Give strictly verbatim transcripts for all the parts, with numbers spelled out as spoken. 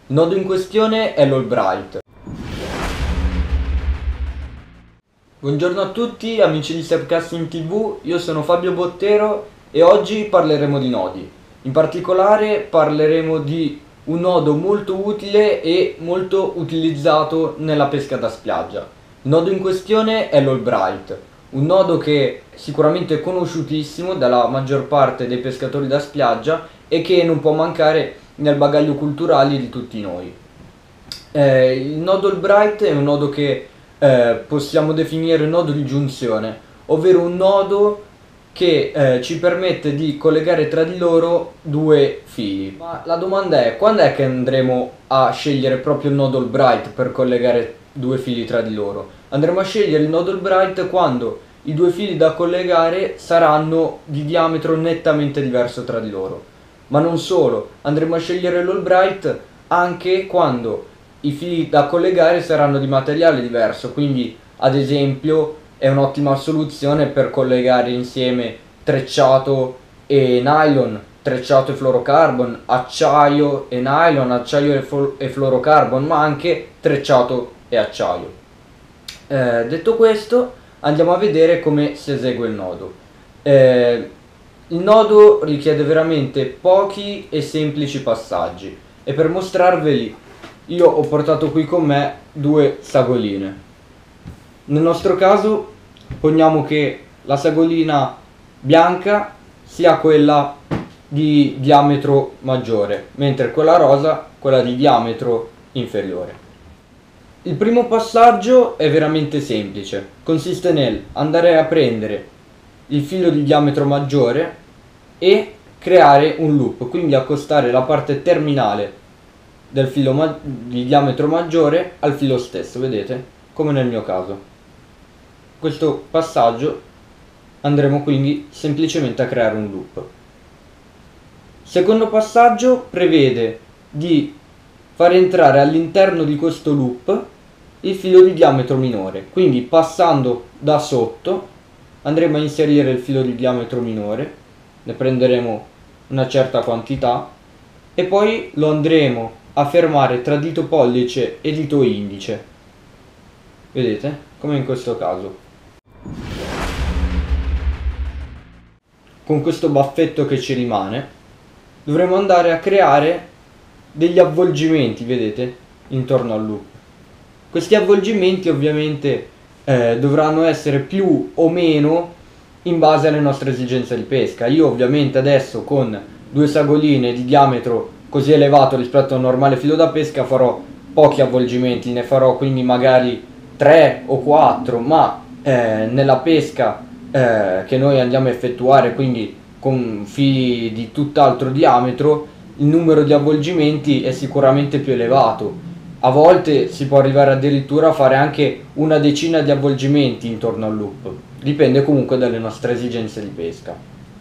Il nodo in questione è l'Albright. Buongiorno a tutti amici di Stepcasting ti vu, io sono Fabio Bottero e oggi parleremo di nodi. In particolare parleremo di un nodo molto utile e molto utilizzato nella pesca da spiaggia. Il nodo in questione è l'Albright, un nodo che sicuramente è conosciutissimo dalla maggior parte dei pescatori da spiaggia e che non può mancare nel bagaglio culturale di tutti noi. Eh, il nodo Albright è un nodo che eh, possiamo definire nodo di giunzione, ovvero un nodo che eh, ci permette di collegare tra di loro due fili. Ma la domanda è: quando è che andremo a scegliere proprio il nodo Albright per collegare due fili tra di loro? Andremo a scegliere il nodo Albright quando i due fili da collegare saranno di diametro nettamente diverso tra di loro. Ma non solo, andremo a scegliere l'Albright anche quando i fili da collegare saranno di materiale diverso, quindi ad esempio è un'ottima soluzione per collegare insieme trecciato e nylon, trecciato e fluorocarbon, acciaio e nylon, acciaio e, e fluorocarbon, ma anche trecciato e acciaio. Eh, detto questo, andiamo a vedere come si esegue il nodo. Eh, il nodo richiede veramente pochi e semplici passaggi e per mostrarveli io ho portato qui con me due sagoline. Nel nostro caso poniamo che la sagolina bianca sia quella di diametro maggiore, mentre quella rosa quella di diametro inferiore. Il primo passaggio è veramente semplice, consiste nel andare a prendere il filo di diametro maggiore e creare un loop, quindi accostare la parte terminale del filo di diametro maggiore al filo stesso, vedete? Come nel mio caso. Questo passaggio andremo quindi semplicemente a creare un loop. Secondo passaggio prevede di far entrare all'interno di questo loop il filo di diametro minore, quindi passando da sotto andremo a inserire il filo di diametro minore, ne prenderemo una certa quantità e poi lo andremo a fermare tra dito pollice e dito indice, vedete? Come in questo caso. Con questo baffetto che ci rimane dovremo andare a creare degli avvolgimenti, vedete, intorno al loop. Questi avvolgimenti ovviamente eh, dovranno essere più o meno in base alle nostre esigenze di pesca. Io ovviamente adesso con due sagoline di diametro così elevato rispetto a un normale filo da pesca farò pochi avvolgimenti, ne farò quindi magari tre o quattro, ma eh, nella pesca eh, che noi andiamo a effettuare, quindi con fili di tutt'altro diametro, il numero di avvolgimenti è sicuramente più elevato. A volte si può arrivare addirittura a fare anche una decina di avvolgimenti intorno al loop, dipende comunque dalle nostre esigenze di pesca.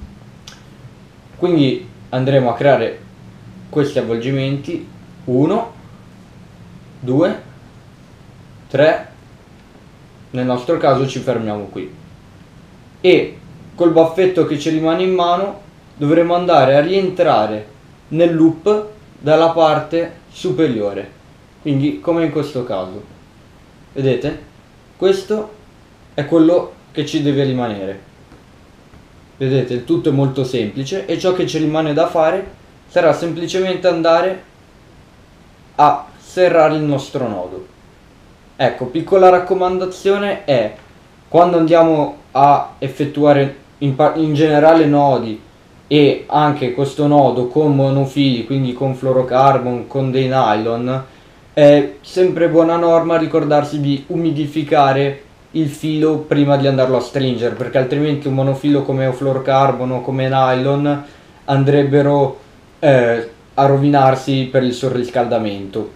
Quindi andremo a creare questi avvolgimenti, uno, due, tre, nel nostro caso ci fermiamo qui e col baffetto che ci rimane in mano dovremo andare a rientrare nel loop dalla parte superiore, quindi come in questo caso, vedete? Questo è quello che ci deve rimanere, vedete? Il tutto è molto semplice e ciò che ci rimane da fare sarà semplicemente andare a serrare il nostro nodo. Ecco, piccola raccomandazione è: quando andiamo a effettuare in, in generale nodi e anche questo nodo con monofili, quindi con fluorocarbon, con dei nylon, è sempre buona norma ricordarsi di umidificare il filo prima di andarlo a stringere, perché altrimenti un monofilo come fluorocarbon o come nylon andrebbero eh, a rovinarsi per il surriscaldamento.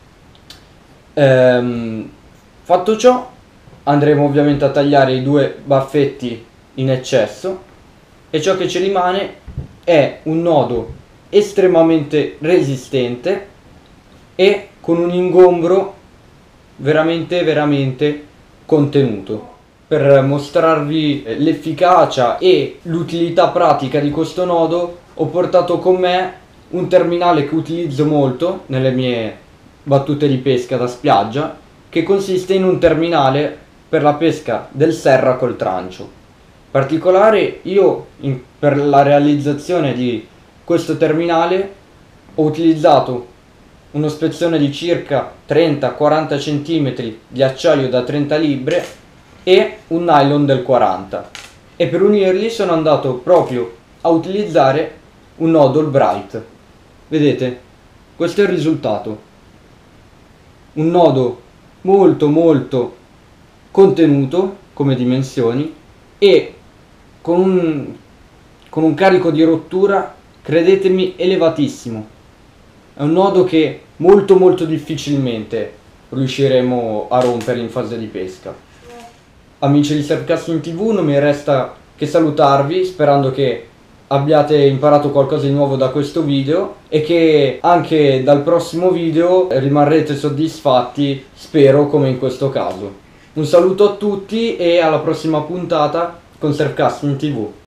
Ehm, fatto ciò, andremo ovviamente a tagliare i due baffetti in eccesso e ciò che ci rimane è un nodo estremamente resistente e con un ingombro veramente veramente contenuto. Per mostrarvi l'efficacia e l'utilità pratica di questo nodo ho portato con me un terminale che utilizzo molto nelle mie battute di pesca da spiaggia, che consiste in un terminale per la pesca del serra col trancio. In particolare io in, per la realizzazione di questo terminale ho utilizzato uno spezzone di circa trenta quaranta cm di acciaio da trenta libbre e un nylon del quaranta, e per unirli sono andato proprio a utilizzare un nodo All-Bright. Vedete, questo è il risultato, un nodo molto molto contenuto come dimensioni e con un, con un carico di rottura, credetemi, elevatissimo. È un nodo che molto molto difficilmente riusciremo a rompere in fase di pesca. Amici di Surfcasting ti vu, non mi resta che salutarvi sperando che abbiate imparato qualcosa di nuovo da questo video e che anche dal prossimo video rimarrete soddisfatti, spero, come in questo caso. Un saluto a tutti e alla prossima puntata con Surfcasting ti vu.